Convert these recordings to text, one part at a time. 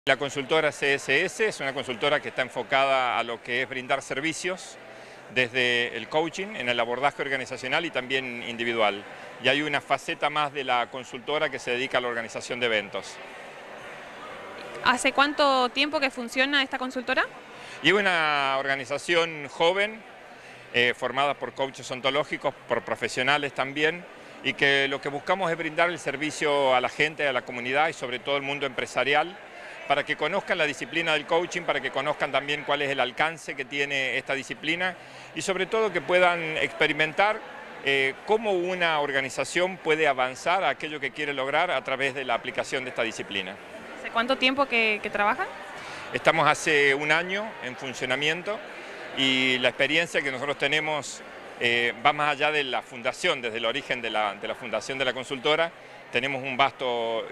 La consultora CSS es una consultora que está enfocada a lo que es brindar servicios desde el coaching, en el abordaje organizacional y también individual. Y hay una faceta más de la consultora que se dedica a la organización de eventos. ¿Hace cuánto tiempo que funciona esta consultora? Y es una organización joven, formada por coaches ontológicos, por profesionales también, y que lo que buscamos es brindar el servicio a la gente, a la comunidad y sobre todo al mundo empresarial, para que conozcan la disciplina del coaching, para que conozcan también cuál es el alcance que tiene esta disciplina y sobre todo que puedan experimentar cómo una organización puede avanzar a aquello que quiere lograr a través de la aplicación de esta disciplina. ¿Hace cuánto tiempo que trabajan? Estamos hace un año en funcionamiento y la experiencia que nosotros tenemos va más allá de la fundación, desde el origen de la fundación de la consultora. Tenemos un vasto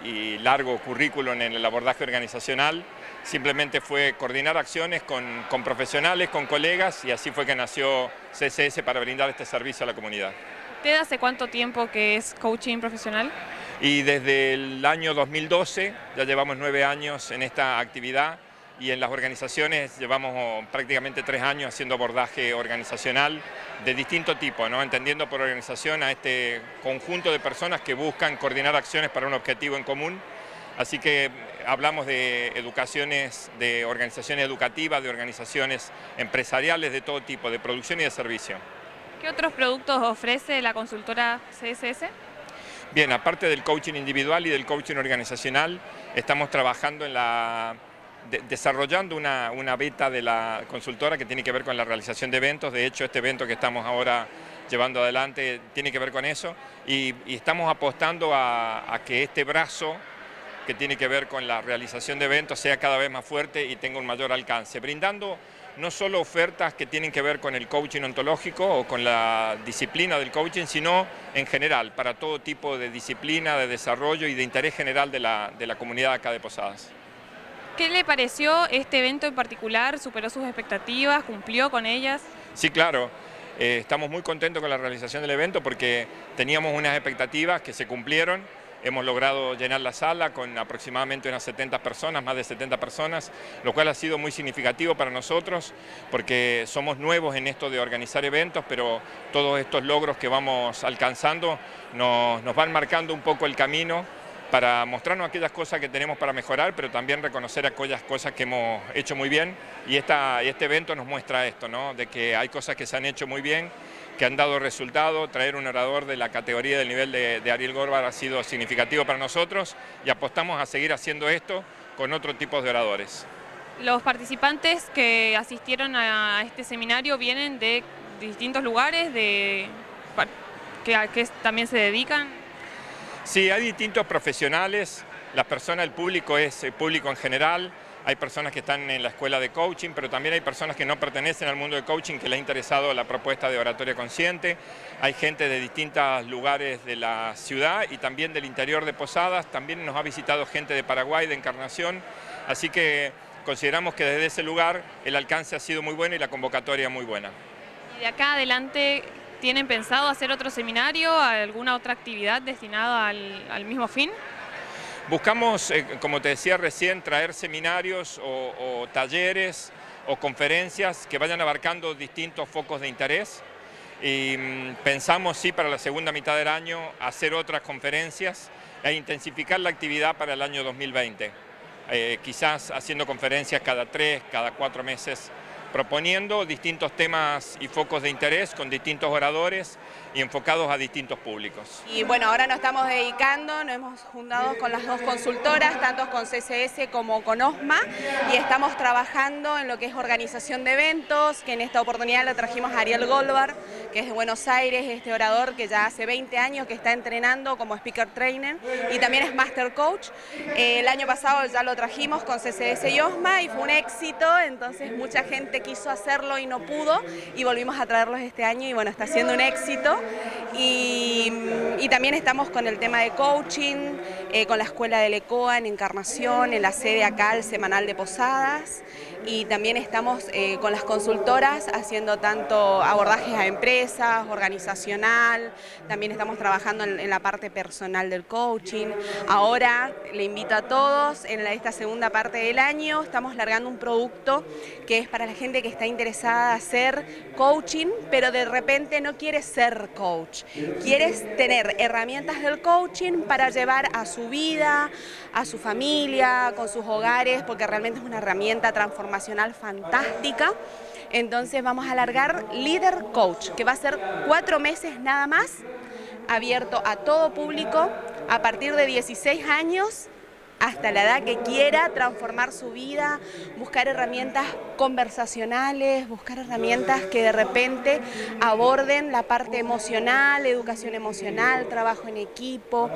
y largo currículum en el abordaje organizacional. Simplemente fue coordinar acciones con profesionales, con colegas, y así fue que nació CSS para brindar este servicio a la comunidad. ¿Usted hace cuánto tiempo que es coaching profesional? Y desde el año 2012, ya llevamos 9 años en esta actividad, y en las organizaciones llevamos prácticamente 3 años haciendo abordaje organizacional de distinto tipo, ¿no? Entendiendo por organización a este conjunto de personas que buscan coordinar acciones para un objetivo en común. Así que hablamos de educaciones, de organizaciones educativas, de organizaciones empresariales de todo tipo, de producción y de servicio. ¿Qué otros productos ofrece la consultora CSS? Bien, aparte del coaching individual y del coaching organizacional, estamos trabajando en desarrollando una beta de la consultora que tiene que ver con la realización de eventos. De hecho, este evento que estamos ahora llevando adelante tiene que ver con eso y estamos apostando a que este brazo que tiene que ver con la realización de eventos sea cada vez más fuerte y tenga un mayor alcance, brindando no solo ofertas que tienen que ver con el coaching ontológico o con la disciplina del coaching, sino en general, para todo tipo de disciplina, de desarrollo y de interés general de la comunidad acá de Posadas. ¿Qué le pareció este evento en particular? ¿Superó sus expectativas? ¿Cumplió con ellas? Sí, claro. Estamos muy contentos con la realización del evento porque teníamos unas expectativas que se cumplieron. Hemos logrado llenar la sala con aproximadamente unas 70 personas, más de 70 personas, lo cual ha sido muy significativo para nosotros porque somos nuevos en esto de organizar eventos, pero todos estos logros que vamos alcanzando nos van marcando un poco el camino para mostrarnos aquellas cosas que tenemos para mejorar, pero también reconocer aquellas cosas que hemos hecho muy bien. Y este evento nos muestra esto, ¿no? De que hay cosas que se han hecho muy bien, que han dado resultado. Traer un orador de la categoría del nivel de Ariel Goldberg ha sido significativo para nosotros y apostamos a seguir haciendo esto con otro tipo de oradores. Los participantes que asistieron a este seminario vienen de distintos lugares, que también se dedican. Sí, hay distintos profesionales, las personas, el público es el público en general, hay personas que están en la escuela de coaching, pero también hay personas que no pertenecen al mundo del coaching que les ha interesado la propuesta de oratoria consciente, hay gente de distintos lugares de la ciudad y también del interior de Posadas, también nos ha visitado gente de Paraguay, de Encarnación, así que consideramos que desde ese lugar el alcance ha sido muy bueno y la convocatoria muy buena. Y de acá adelante, ¿tienen pensado hacer otro seminario, alguna otra actividad destinada al mismo fin? Buscamos, como te decía recién, traer seminarios o talleres o conferencias que vayan abarcando distintos focos de interés. Y pensamos, sí, para la segunda mitad del año hacer otras conferencias e intensificar la actividad para el año 2020. Quizás haciendo conferencias cada 3, cada 4 meses, proponiendo distintos temas y focos de interés con distintos oradores y enfocados a distintos públicos. Y bueno, ahora nos estamos dedicando, nos hemos juntado con las dos consultoras, tanto con CSS como con OSMA, y estamos trabajando en lo que es organización de eventos, que en esta oportunidad lo trajimos a Ariel Goldberg, que es de Buenos Aires, este orador que ya hace 20 años que está entrenando como speaker trainer y también es master coach. El año pasado ya lo trajimos con CSS y OSMA y fue un éxito, entonces mucha gente quiso hacerlo y no pudo y volvimos a traerlos este año y bueno, está siendo un éxito. Y también estamos con el tema de coaching, con la Escuela del ECOA en Encarnación, en la sede acá, el Semanal de Posadas, y también estamos con las consultoras haciendo tanto abordajes a empresas, organizacional, también estamos trabajando en la parte personal del coaching. Ahora le invito a todos, en esta segunda parte del año estamos largando un producto que es para la gente que está interesada en hacer coaching, pero de repente no quiere ser coach, quieres tener herramientas del coaching para llevar a su vida, a su familia, con sus hogares, porque realmente es una herramienta transformacional fantástica. Entonces vamos a largar Líder Coach, que va a ser 4 meses nada más, abierto a todo público, a partir de 16 años, hasta la edad que quiera transformar su vida, buscar herramientas conversacionales, buscar herramientas que de repente aborden la parte emocional, educación emocional, trabajo en equipo,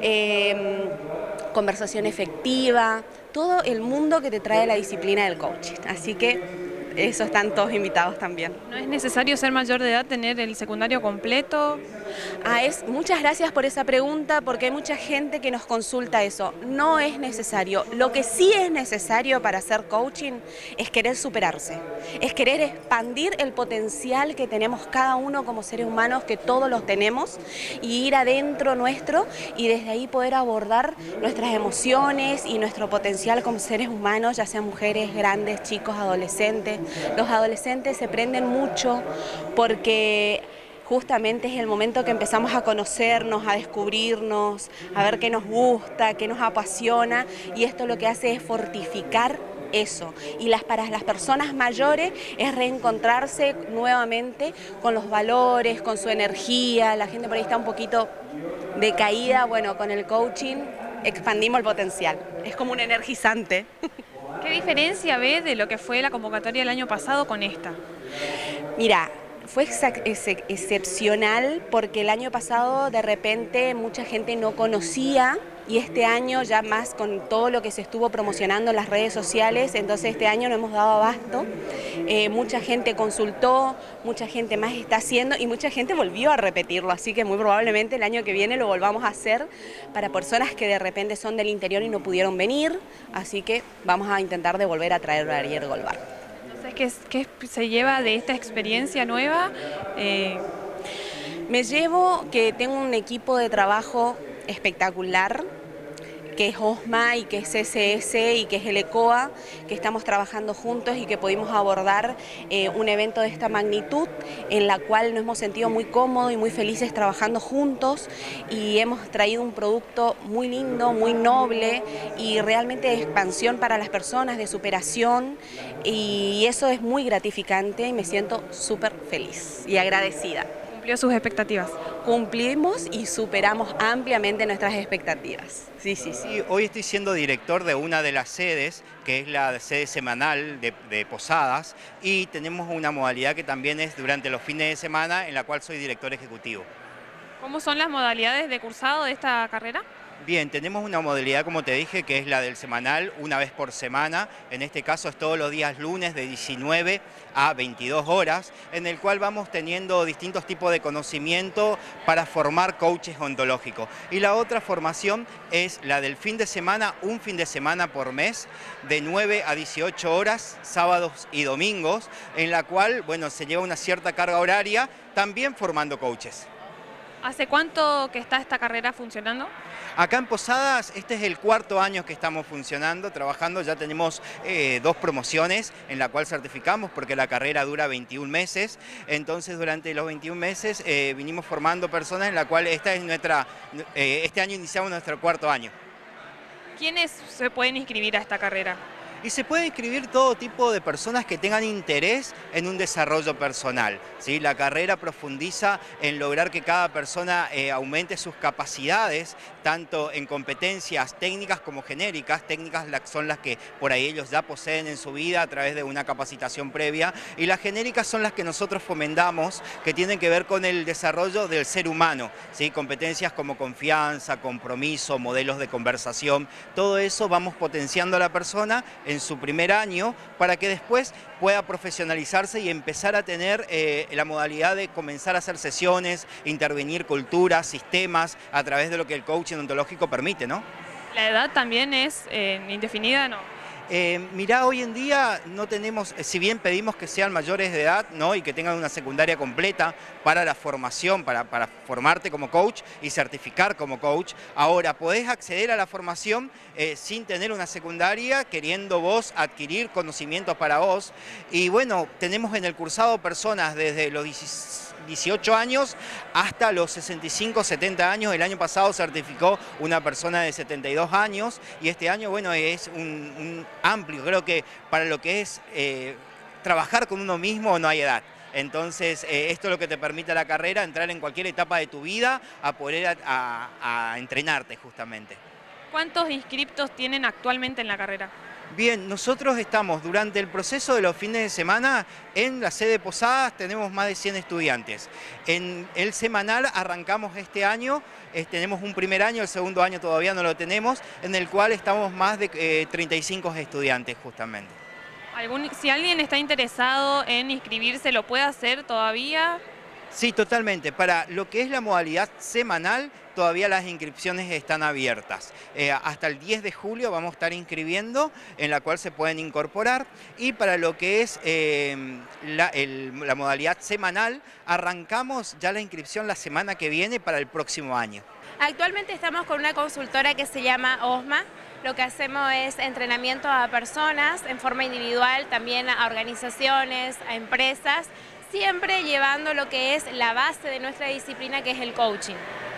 conversación efectiva, todo el mundo que te trae la disciplina del coaching. Así que eso están todos invitados también. ¿No es necesario ser mayor de edad, tener el secundario completo? Muchas gracias por esa pregunta, porque hay mucha gente que nos consulta eso. No es necesario. Lo que sí es necesario para hacer coaching es querer superarse, es querer expandir el potencial que tenemos cada uno como seres humanos, que todos los tenemos, y ir adentro nuestro y desde ahí poder abordar nuestras emociones y nuestro potencial como seres humanos, ya sean mujeres, grandes, chicos, adolescentes. Los adolescentes se prenden mucho porque justamente es el momento que empezamos a conocernos, a descubrirnos, a ver qué nos gusta, qué nos apasiona, y esto lo que hace es fortificar eso. Y para las personas mayores es reencontrarse nuevamente con los valores, con su energía. La gente por ahí está un poquito decaída. Bueno, con el coaching expandimos el potencial. Es como un energizante. ¿Qué diferencia ves de lo que fue la convocatoria del año pasado con esta? Mira, fue excepcional porque el año pasado de repente mucha gente no conocía, y este año ya más con todo lo que se estuvo promocionando en las redes sociales, entonces este año no hemos dado abasto. Mucha gente consultó, mucha gente más está haciendo y mucha gente volvió a repetirlo, así que muy probablemente el año que viene lo volvamos a hacer para personas que de repente son del interior y no pudieron venir, así que vamos a intentar de volver a traer a Ariel Goldbar. Entonces, ¿qué se lleva de esta experiencia nueva? Me llevo que tengo un equipo de trabajo espectacular, que es OSMA y que es CCS y que es el ECOA, que estamos trabajando juntos y que pudimos abordar un evento de esta magnitud, en la cual nos hemos sentido muy cómodos y muy felices trabajando juntos, y hemos traído un producto muy lindo, muy noble y realmente de expansión para las personas, de superación, y eso es muy gratificante y me siento súper feliz y agradecida. ¿Cumplió sus expectativas? Cumplimos y superamos ampliamente nuestras expectativas. Sí. Hoy estoy siendo director de una de las sedes, que es la sede semanal de Posadas, y tenemos una modalidad que también es durante los fines de semana, en la cual soy director ejecutivo. ¿Cómo son las modalidades de cursado de esta carrera? Bien, tenemos una modalidad, como te dije, que es la del semanal, una vez por semana. En este caso es todos los días lunes de 19 a 22 horas, en el cual vamos teniendo distintos tipos de conocimiento para formar coaches ontológicos. Y la otra formación es la del fin de semana, un fin de semana por mes, de 9 a 18 horas, sábados y domingos, en la cual, bueno, se lleva una cierta carga horaria, también formando coaches. ¿Hace cuánto que está esta carrera funcionando? Acá en Posadas, este es el 4º año que estamos funcionando, trabajando. Ya tenemos 2 promociones en la cual certificamos, porque la carrera dura 21 meses. Entonces, durante los 21 meses vinimos formando personas, en la cual esta es este año iniciamos nuestro 4º año. ¿Quiénes se pueden inscribir a esta carrera? Y se puede inscribir todo tipo de personas que tengan interés en un desarrollo personal, ¿sí? La carrera profundiza en lograr que cada persona aumente sus capacidades, tanto en competencias técnicas como genéricas. Técnicas son las que por ahí ellos ya poseen en su vida a través de una capacitación previa, y las genéricas son las que nosotros fomentamos, que tienen que ver con el desarrollo del ser humano, ¿sí? Competencias como confianza, compromiso, modelos de conversación, todo eso vamos potenciando a la persona en su primer año para que después pueda profesionalizarse y empezar a tener la modalidad de comenzar a hacer sesiones, intervenir culturas, sistemas, a través de lo que el coaching ontológico permite, ¿no? ¿La edad también es indefinida, no? Mirá, hoy en día no tenemos, si bien pedimos que sean mayores de edad, ¿no? Y que tengan una secundaria completa para la formación, para formarte como coach y certificar como coach, ahora podés acceder a la formación sin tener una secundaria, queriendo vos adquirir conocimientos para vos. Y bueno, tenemos en el cursado personas desde los 18 años hasta los 65, 70 años. El año pasado certificó una persona de 72 años y este año, bueno, es un amplio, creo que para lo que es trabajar con uno mismo no hay edad. Entonces, esto es lo que te permite la carrera, entrar en cualquier etapa de tu vida a poder a entrenarte justamente. ¿Cuántos inscriptos tienen actualmente en la carrera? Bien, nosotros estamos durante el proceso de los fines de semana en la sede Posadas, tenemos más de 100 estudiantes. En el semanal arrancamos este año, tenemos un primer año, el segundo año todavía no lo tenemos, en el cual estamos más de 35 estudiantes justamente. Si alguien está interesado en inscribirse, ¿lo puede hacer todavía? Sí, totalmente. Para lo que es la modalidad semanal, todavía las inscripciones están abiertas. Hasta el 10 de julio vamos a estar inscribiendo, en la cual se pueden incorporar. Y para lo que es la modalidad semanal, arrancamos ya la inscripción la semana que viene para el próximo año. Actualmente estamos con una consultora que se llama OSMA. Lo que hacemos es entrenamiento a personas en forma individual, también a organizaciones, a empresas, siempre llevando lo que es la base de nuestra disciplina, que es el coaching.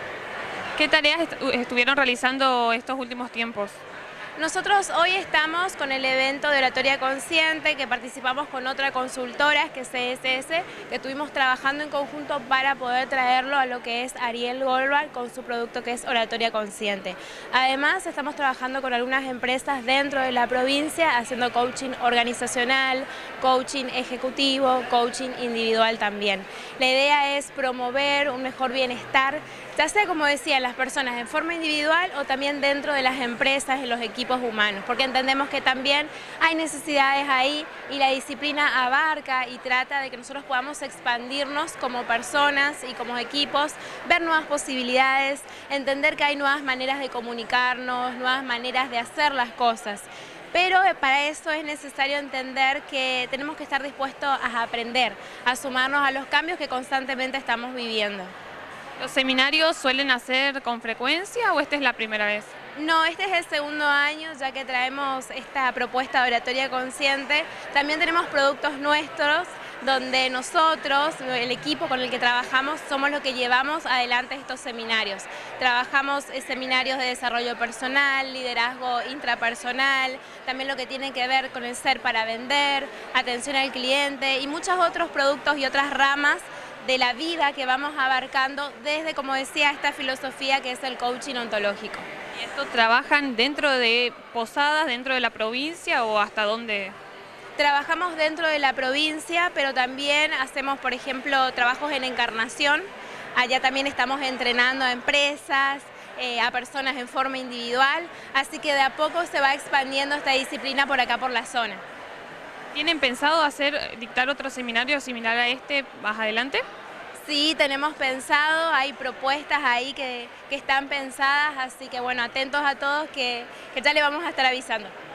¿Qué tareas estuvieron realizando estos últimos tiempos? Nosotros hoy estamos con el evento de Oratoria Consciente, que participamos con otra consultora, que es CSS, que estuvimos trabajando en conjunto para poder traerlo a lo que es Ariel Goldberg con su producto que es Oratoria Consciente. Además, estamos trabajando con algunas empresas dentro de la provincia, haciendo coaching organizacional, coaching ejecutivo, coaching individual también. La idea es promover un mejor bienestar, ya sea, como decía, las personas en forma individual o también dentro de las empresas, en los equipos humanos, porque entendemos que también hay necesidades ahí y la disciplina abarca y trata de que nosotros podamos expandirnos como personas y como equipos, ver nuevas posibilidades, entender que hay nuevas maneras de comunicarnos, nuevas maneras de hacer las cosas. Pero para eso es necesario entender que tenemos que estar dispuestos a aprender, a sumarnos a los cambios que constantemente estamos viviendo. ¿Los seminarios suelen hacer con frecuencia o esta es la primera vez? No, este es el segundo año ya que traemos esta propuesta de Oratoria Consciente. También tenemos productos nuestros donde nosotros, el equipo con el que trabajamos, somos los que llevamos adelante estos seminarios. Trabajamos seminarios de desarrollo personal, liderazgo intrapersonal, también lo que tiene que ver con el ser para vender, atención al cliente y muchos otros productos y otras ramas de la vida que vamos abarcando desde, como decía, esta filosofía que es el coaching ontológico. ¿Y esto trabajan dentro de Posadas, dentro de la provincia o hasta dónde? Trabajamos dentro de la provincia, pero también hacemos, por ejemplo, trabajos en Encarnación. Allá también estamos entrenando a empresas, a personas en forma individual, así que de a poco se va expandiendo esta disciplina por acá por la zona. ¿Tienen pensado dictar otro seminario similar a este más adelante? Sí, tenemos pensado, hay propuestas ahí que están pensadas, así que bueno, atentos a todos que ya le vamos a estar avisando.